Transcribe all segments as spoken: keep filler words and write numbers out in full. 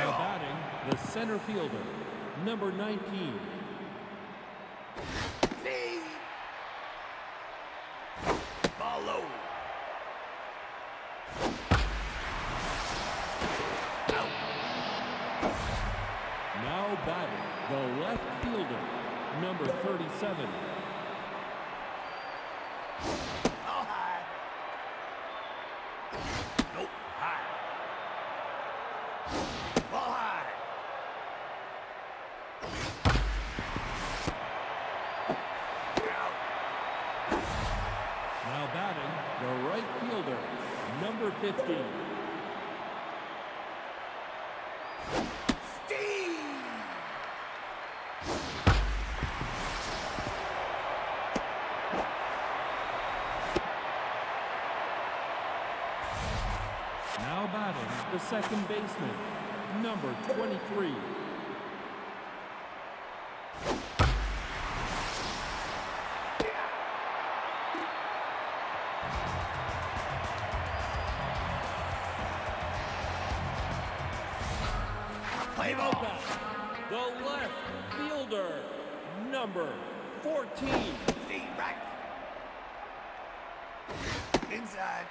Now batting, the center fielder, number nineteen. Ball low. Out. Now batting, the left fielder, number thirty-seven. Ball high. Nope, high. Ball high. Out. Now batting, the right fielder, number fifteen. Now batting, the second baseman, number twenty-three. Play Now ball. batting, the left fielder, number fourteen. Stay right. Inside.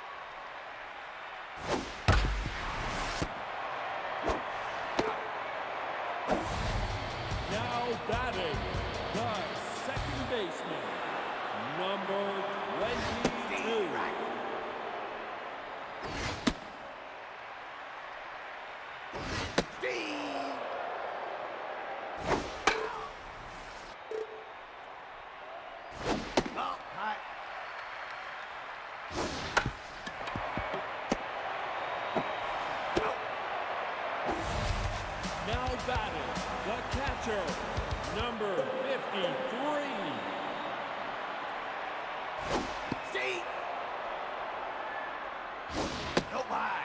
Now batting, the second baseman, number Stay twenty-two. right. Stay. Ball high. Now batting, the catcher, number fifty-three. Stay. Nope, high.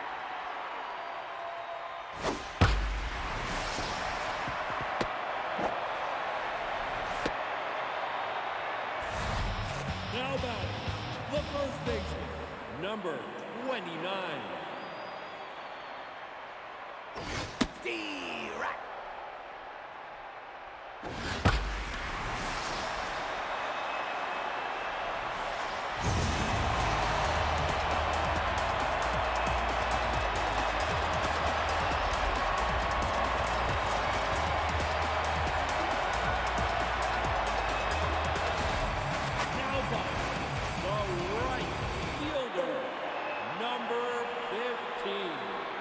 Now batting, the first baseman, number twenty-nine. Stay right. Now batting, the right fielder, number fifteen.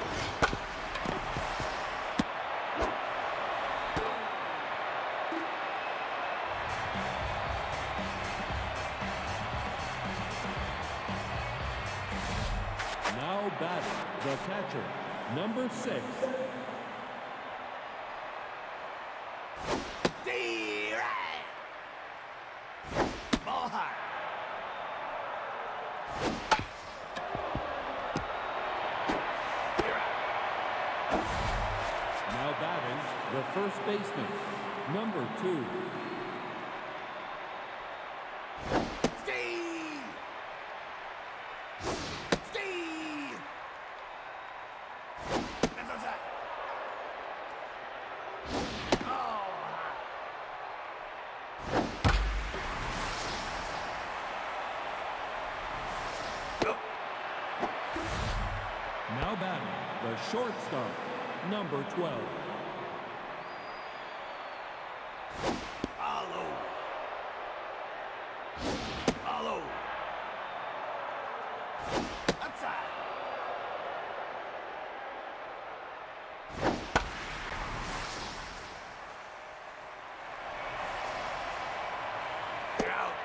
Now batting, the catcher, number six. Stay right. Ball high. Stay right. Now batting, the first baseman, number two. Stay. Stay. That's outside. Oh, high. Nope. Now batting, the shortstop, number twelve. Follow. Follow. Outside. Out.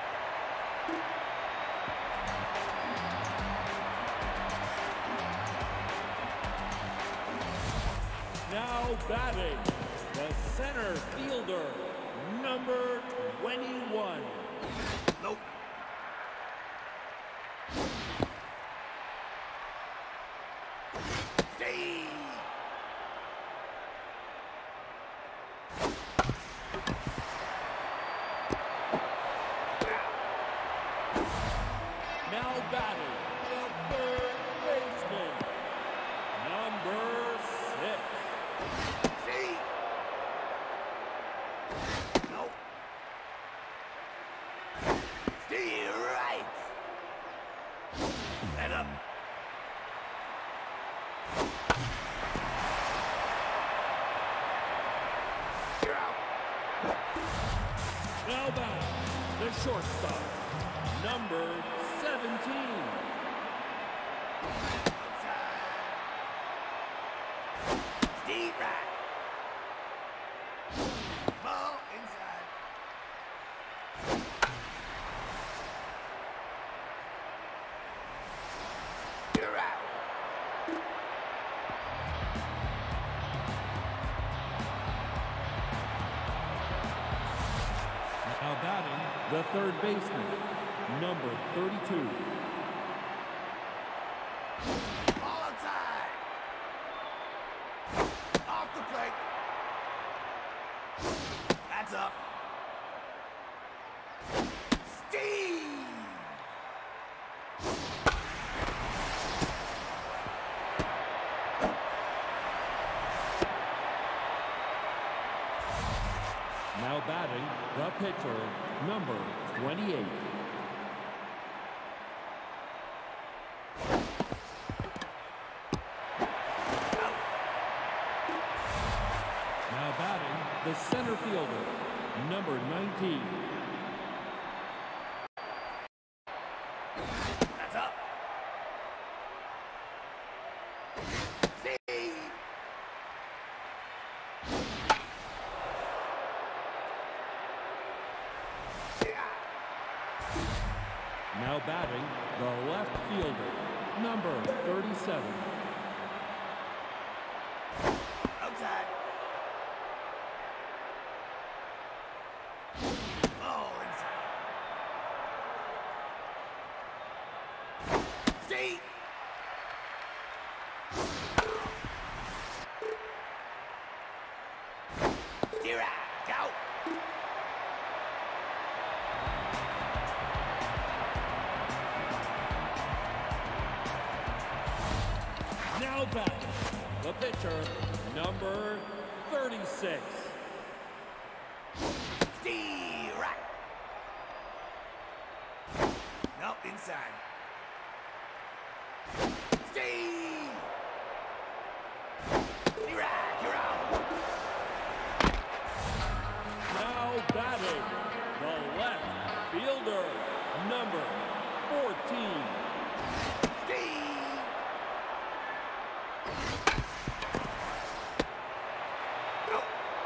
Now batting, the center fielder, number twenty-one. Nope. Stay. Now batting, the third baseman, number six. The shortstop, number seventeen. Steve right. Ball inside. You're out. Now batting, the third baseman, number thirty-two. Ball outside. Off the plate. That's up. Steve! Now batting, the pitcher, number twenty-eight. Now batting, the center fielder, number nineteen. That's up. Steve! Now batting, the left fielder, number thirty-seven. Outside. Ball inside. Steve! You're out. Go! Now batting, the pitcher, number thirty-six. Steve right. No, inside. Steve! You're out. You're out. Now batting, the left fielder, number fourteen. Steve! Out.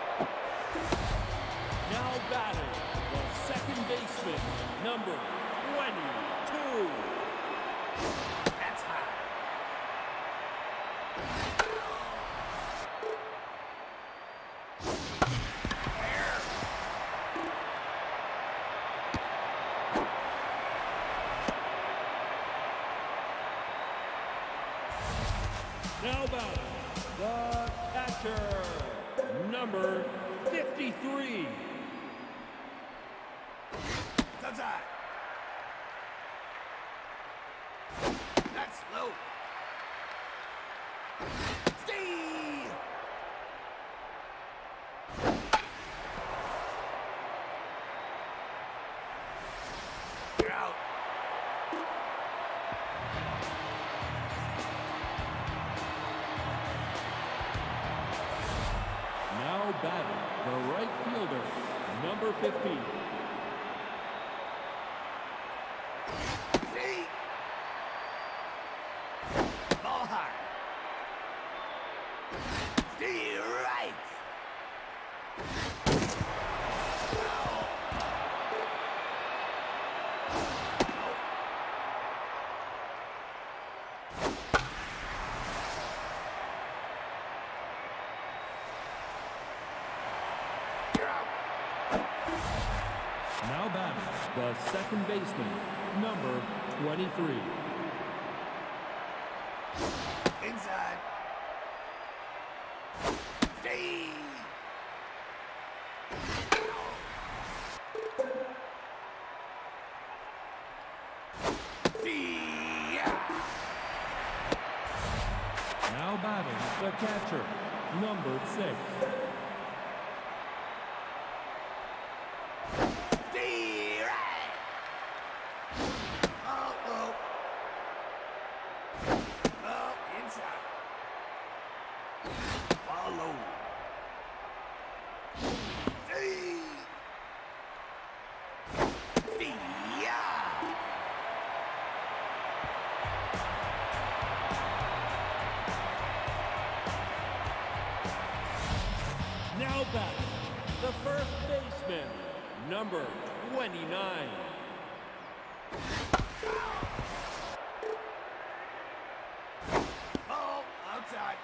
Now batting, the second baseman, number twenty-two. That's high. There. Now batting, the catcher, number fifty-three. It's outside. That's low. Steve! You're out. Now batting, the right fielder, number fifteen. Steve! Ball high. Steve right. You're out. Now batting, the second baseman, number twenty-three. Inside. Steve! Steve! Now batting, the catcher, number six. Steve! Right. Oh, low. Oh, inside. Follow. Steve! Now back, the first baseman, number twenty-nine. Ball outside.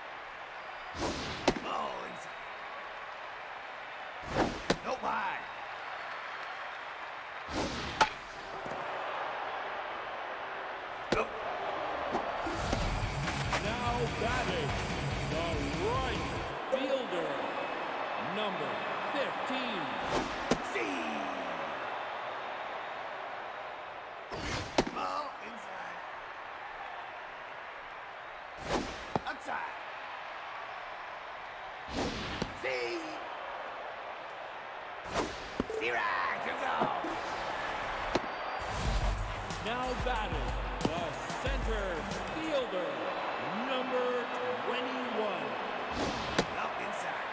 Ball inside. Nope, high. Nope. Now batting, the right fielder, number fifteen. Steve. Ball inside. Outside. See. See right. Here we go. Now batting, the center fielder, number twenty-one. Up inside.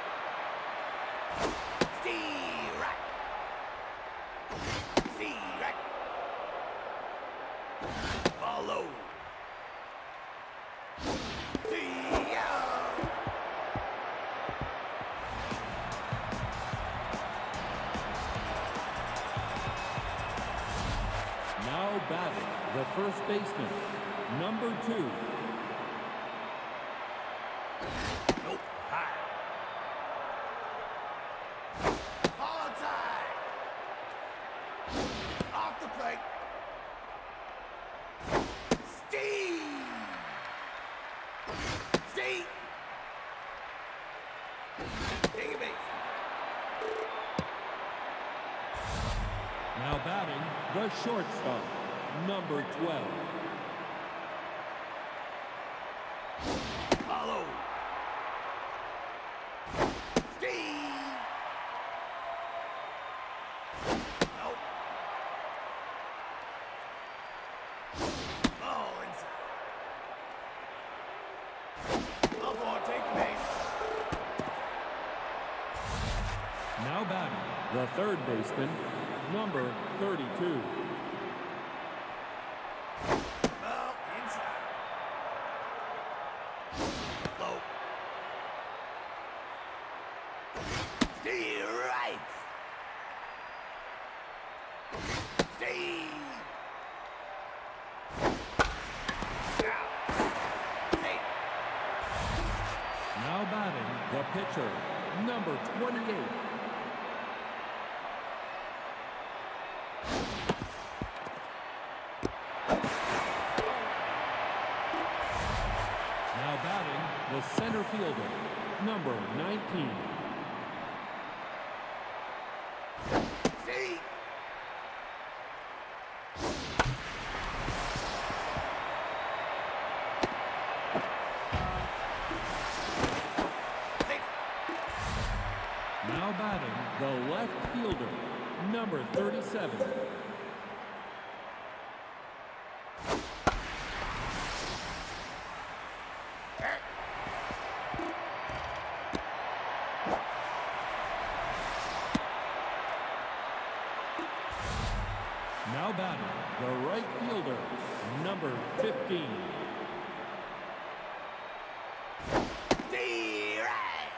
Steve right. Steve right. Ball low. Steve out. Now batting, the first baseman, number two. Nope. High. Ball outside. Off the plate. Steve. Steve. Take a base. Now batting, the shortstop, number twelve. Follow. Steve. Nope. Ball inside. Ball four, take the base. Now batting, the third baseman, number thirty-two. Ball inside. Low. Steve right. Steve. Out. Hey. Now batting, the pitcher, number twenty-eight. Now batting, the center fielder, number nineteen. Steve. Steve. Now batting, the left fielder, number thirty-seven. Now batting, the right fielder, number fifteen. Steve right.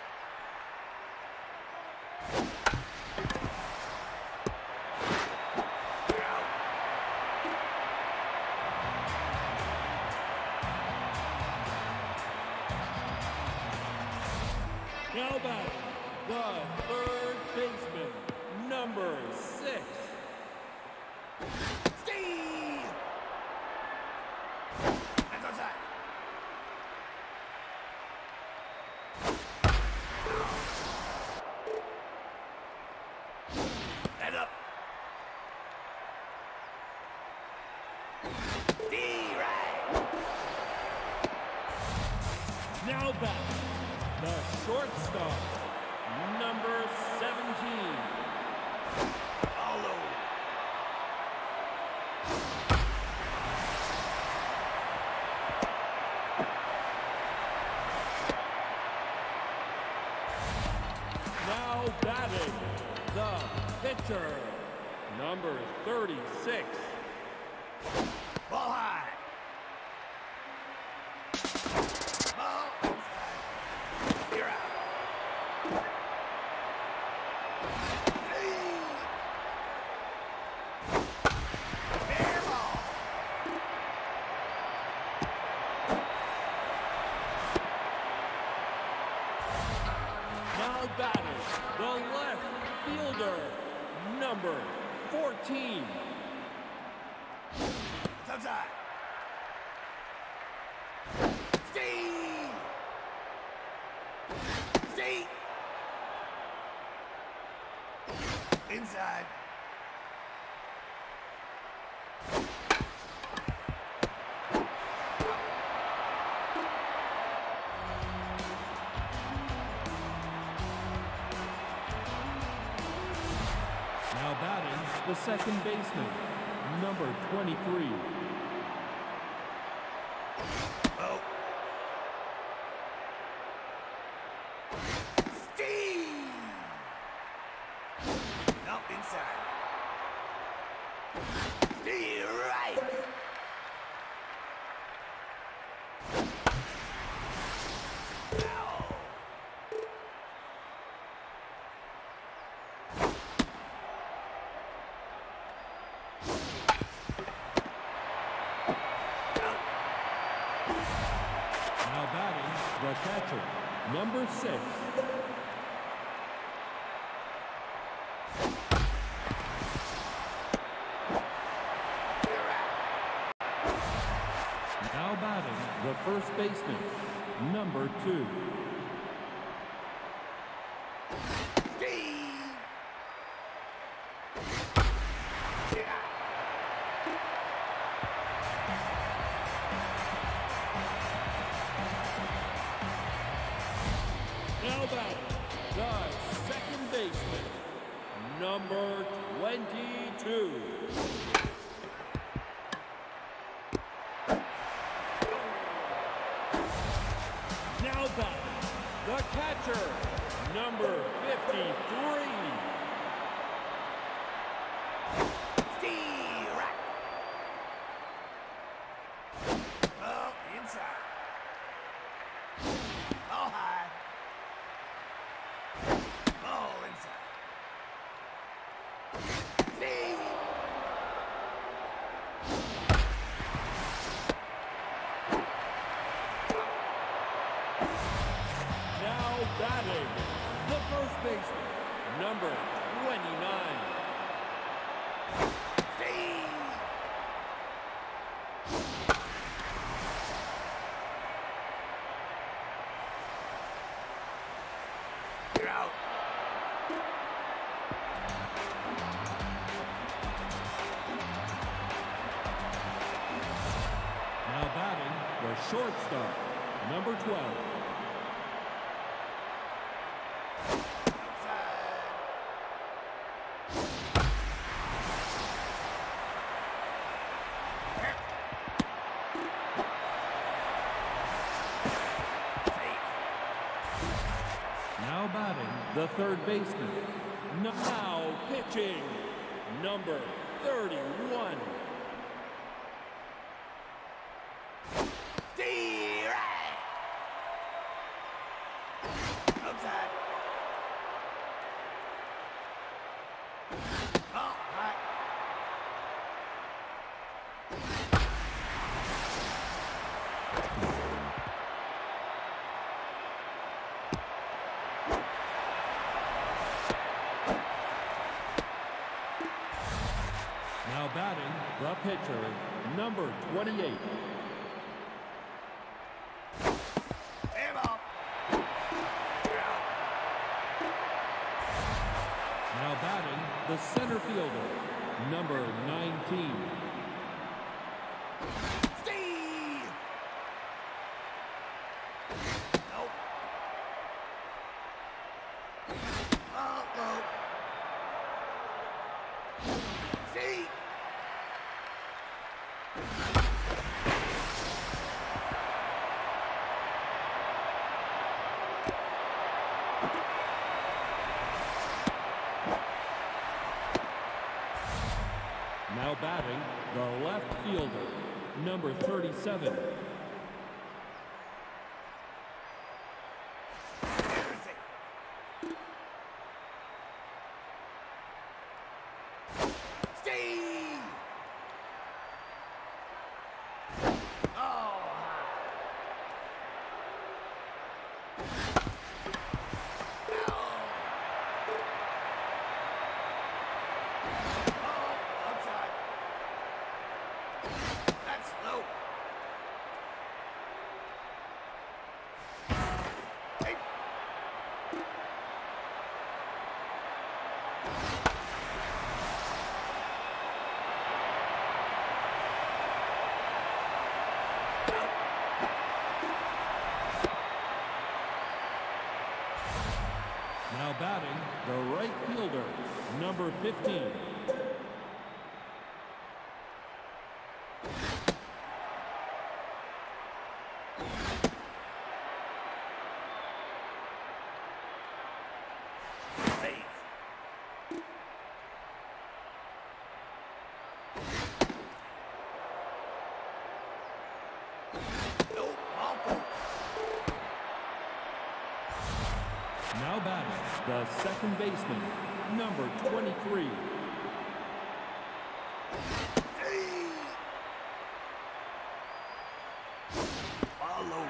Out. Now batting, the third baseman, number six. Steve. That's outside. Head up. Steve right. Now back, the shortstop, number seventeen. Follow. Now batting, the pitcher, number thirty-six. Ball high. Ball inside. You're out. Now batting, the left fielder, number fourteen. It's outside. Steve! Steve! Inside. Now batting, the second baseman, number twenty-three. Oh. Steve! No, inside. Steve, right! Now batting, the catcher, number six. Now batting, the first baseman, number two. Steve! Yeah. Now batting, the second baseman, number twenty-two. Now batting, the catcher, number fifty-three. Steve, right! Oh, inside. Oh, high. Oh, inside. Steve! Now batting, the first baseman, number twenty-nine. Steve! You're out. Now batting, the shortstop, number twelve. Now batting, the third baseman. Now pitching, number thirty-one. Steve, right! Outside. Oh, high. Now batting, the pitcher, number twenty-eight. Air ball. You're out. Now batting, the center fielder, number nineteen. Steve! Nope. Oh, no. Steve! Now batting, the left fielder, number thirty-seven. Everything. Steve! Oh, high. Oh. Now batting, the right fielder, number fifteen. Now batting, the second baseman, number twenty-three. Follow.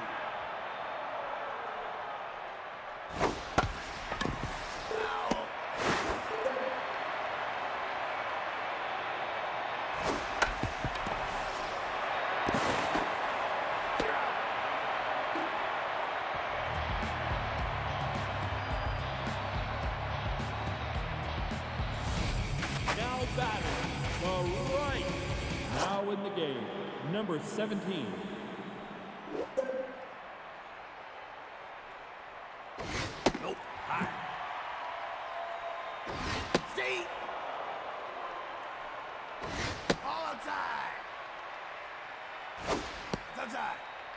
Now batting, the right. Now in the game, number seventeen. Nope. High. Stay. All outside. It's outside.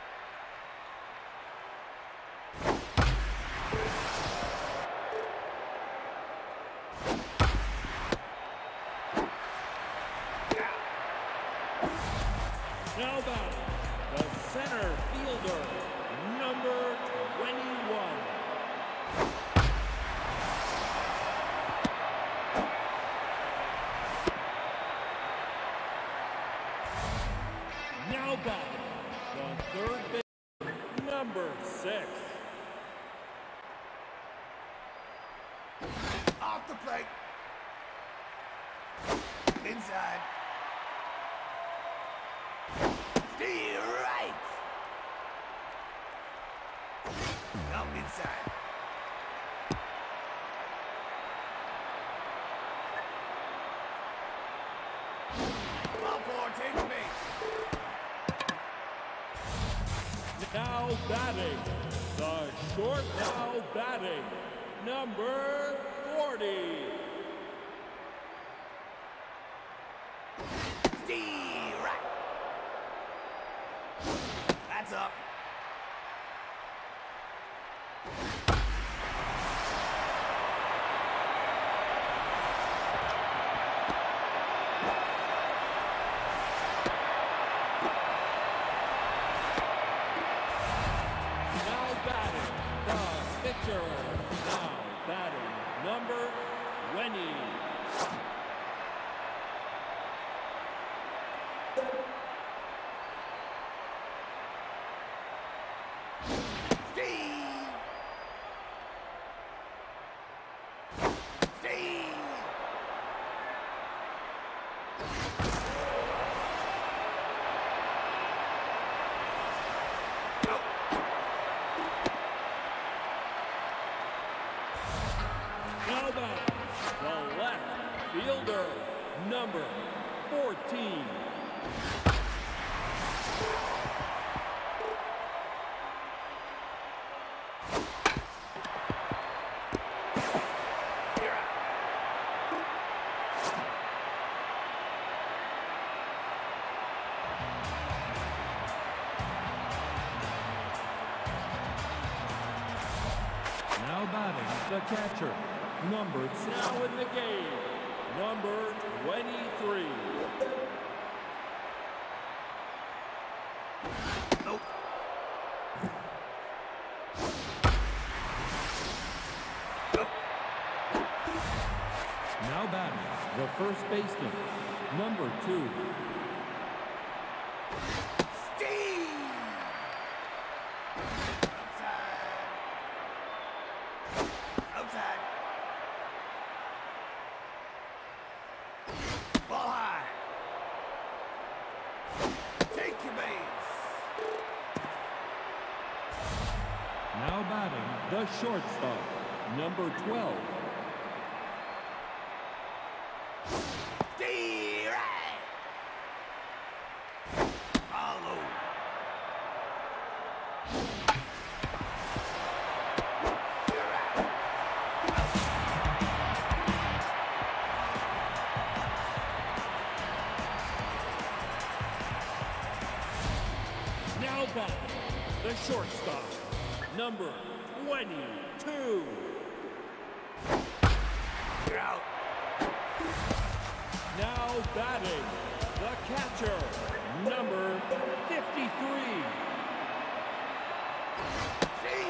Now batting, the center fielder, number twenty-one. Now batting, the third baseman, number six. Off the plate. Inside. Stay right. Up inside. Ball four, take the base. Now batting, the short now batting, number forty. Stay right. That's up. Now batting, the pitcher. Now batting, number twenty. Stay. Stay. Now batting, the left fielder, number fourteen. Now batting, the catcher, number now in the game, number twenty-three. Nope. Now batting, the first baseman, number two. Stay. Outside. Outside. Ball high. Take your base. Now batting, the shortstop, number twelve. Stay right. Follow. You're out. shortstop, number twenty-two. You're out. Now batting, the catcher, number fifty-three. See?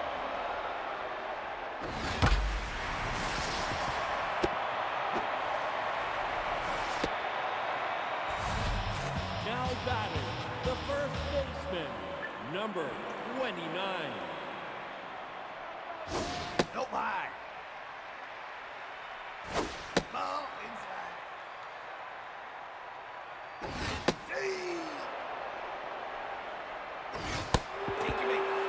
Now batting, the first baseman, number twenty-nine. No high. Ball inside. See? Take your base.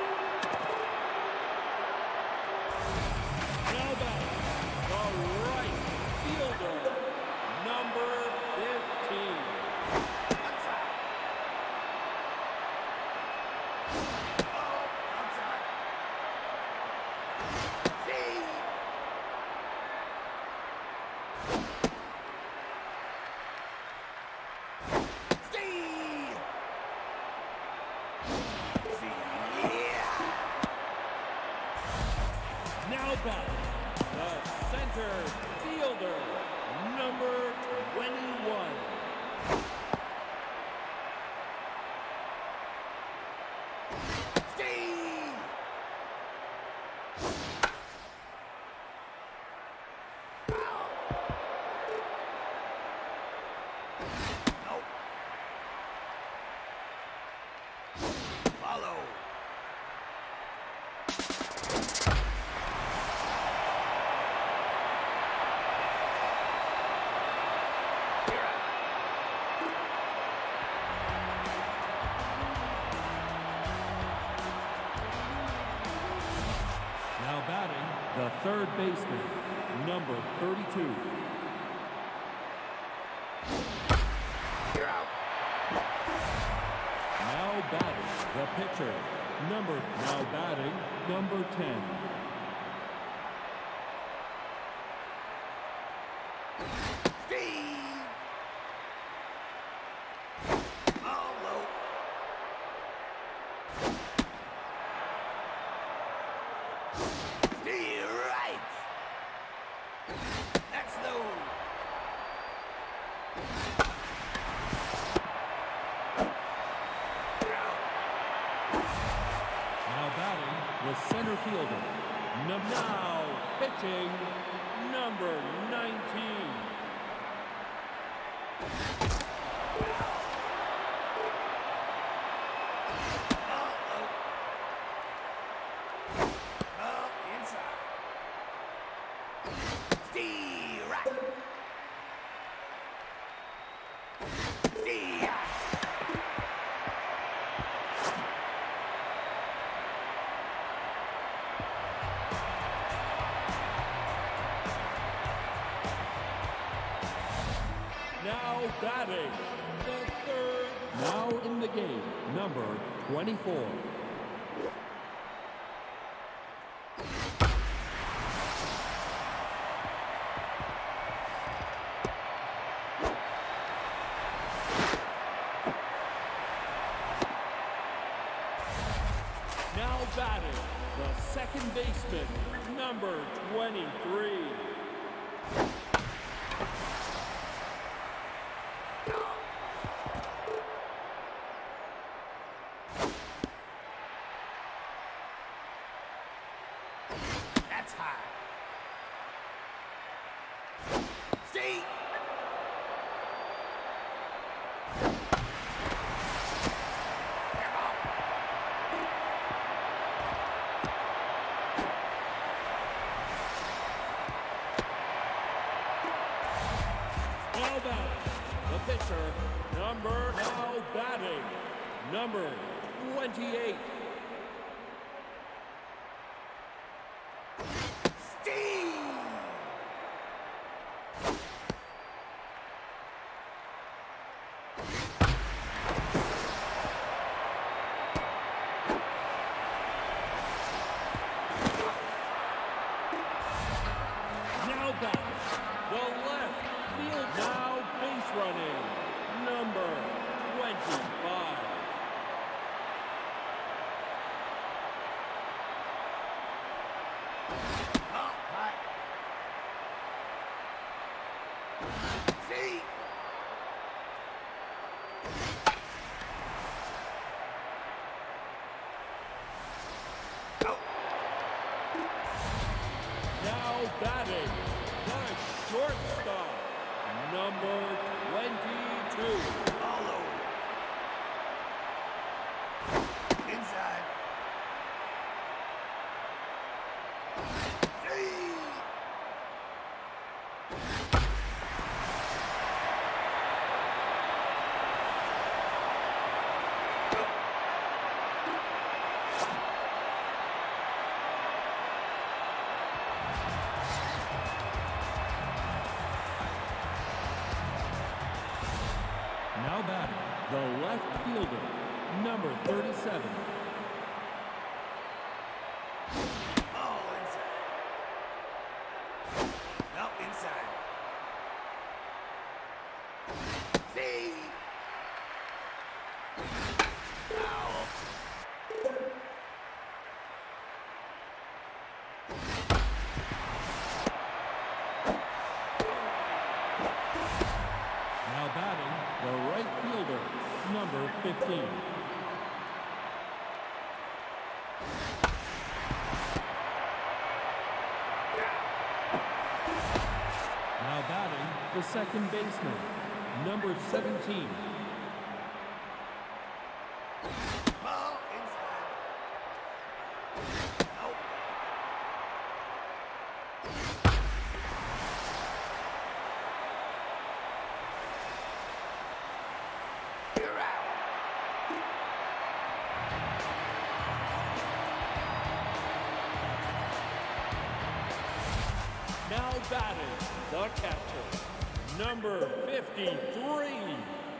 Now batting, the right fielder, number fifteen. Outside. Ball outside. See? See? See? Yeah. Now batting, the center fielder, number twenty-one. See? Nope. Follow. You're out. Now batting, the third baseman, number thirty-two. You're out. Now batting, the pitcher, number, now batting, number ten. See? Ball low. See right. That's low. You're out. Now batting, the center fielder, num now pitching, number nineteen. Ball low. Ball inside. See right. See ya. Now batting, the third, now in the game, number twenty-four. Now batting, the second baseman, number twenty-three. That's high. See? Come on. Now batting, the pitcher, number, now batting, number twenty-eight. Steve! Now batting, the left field, now base running, number twenty-five. Steve. Out. Now batting, the shortstop, number twenty-two. All over. Inside. Steve. Now batting, the left fielder, number thirty-seven. Oh, inside. No, inside. Steve. Foul. Now batting, the right fielder, number fifteen. Now batting, the second baseman, number seventeen. Ball inside. Nope. You're out. Now batting, the catcher, number fifty-three.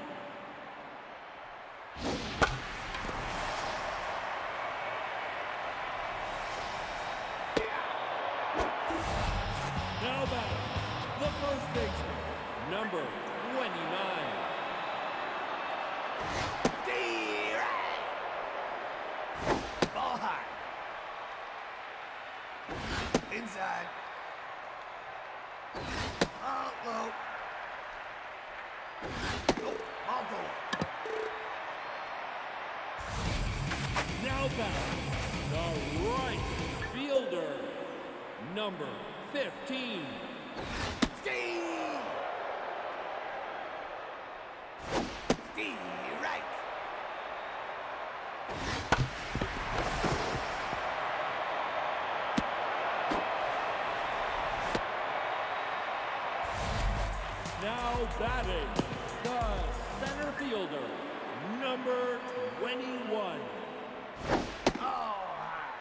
Now batting, the first baseman, number twenty-nine. Steve. Ball high. Inside. Ball low. Nope. Ball goal. Now batting, the right fielder, number fifteen. Steve. Steve right. Now batting, the center fielder, number twenty-one. Oh, high.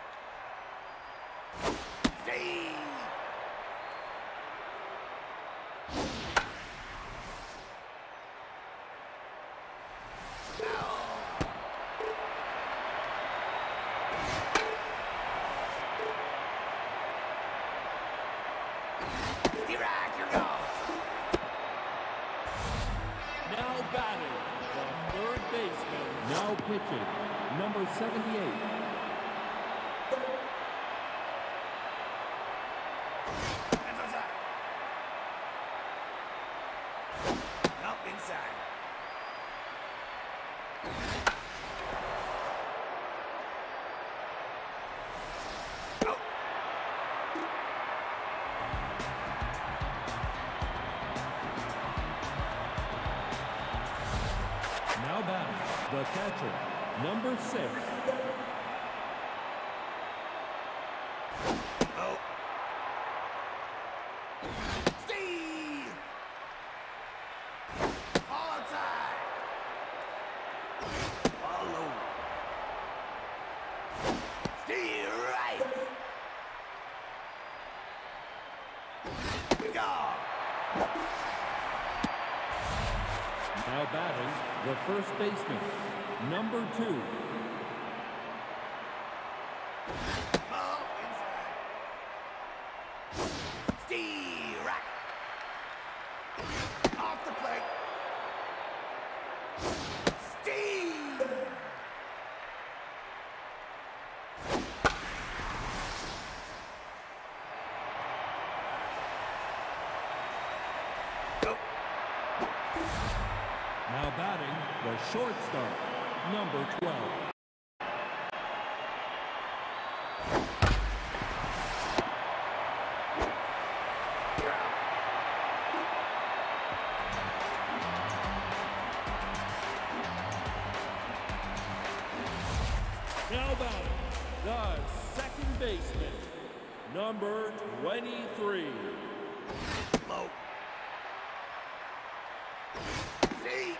Steve. Foul. Steve right, you're gone. Now batting, the third baseman. Now pitching, number seventy-eight. That's outside. No, inside. Out. Now batting, the catcher, number six. Oh. Steve. Ball outside. Ball low. Steve right. Go. Now batting, the first baseman, number two. Ball inside. Steve right. Off the plate. Steve. Now batting, the shortstop, number twelve. Now batting, the second baseman, number twenty-three. Low. See.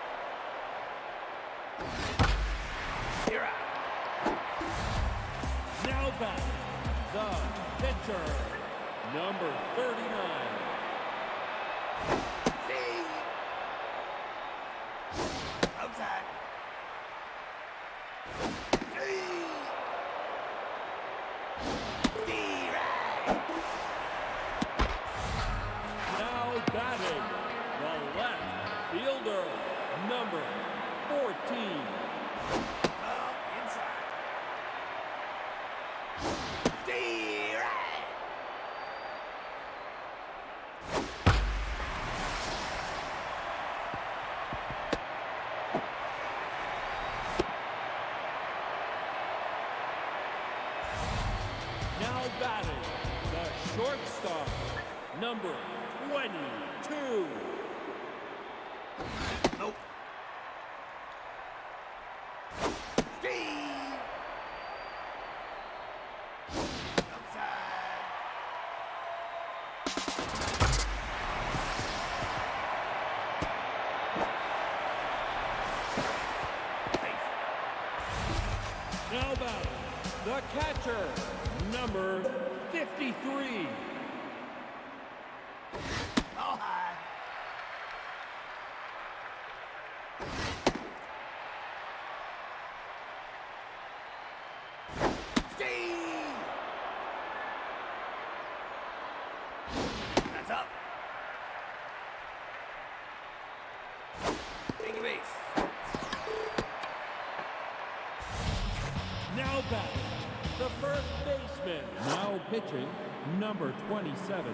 You're out. Now batting, the pitcher, number thirty-nine. See. Outside. See. See right. Now batting, the left fielder, number fourteen. Ball inside. See right. Now batting, the shortstop, number twenty-two. Nope. See. Outside. Safe. Now batting, the catcher, number fifty-three. Ball high. Steve! That's up. Take a base. Now batting, the first baseman. Now pitching, number twenty-seven.